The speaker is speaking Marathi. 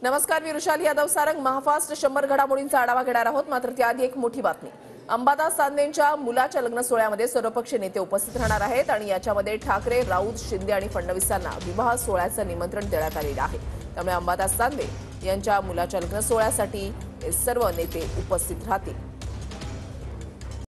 नमस्कार, मी रुशाली यादव सारंग. महाफास्ट 100 घडामोडींचा आढावा घेणार आहोत. मात्र त्याआधी एक मोठी बातमी. अंबादास दानवेंच्या मुलाच्या लग्न सोहळ्यामध्ये सर्वपक्षीय नेते उपस्थित राहणार आहेत आणि याच्यामध्ये ठाकरे, राऊत, शिंदे आणि फडणवीसांना विवाह सोहळ्याचं निमंत्रण देण्यात आलेलं आहे. त्यामुळे अंबादास दानवे यांच्या मुलाच्या लग्न सोहळ्यासाठी सर्व नेते उपस्थित राहतील.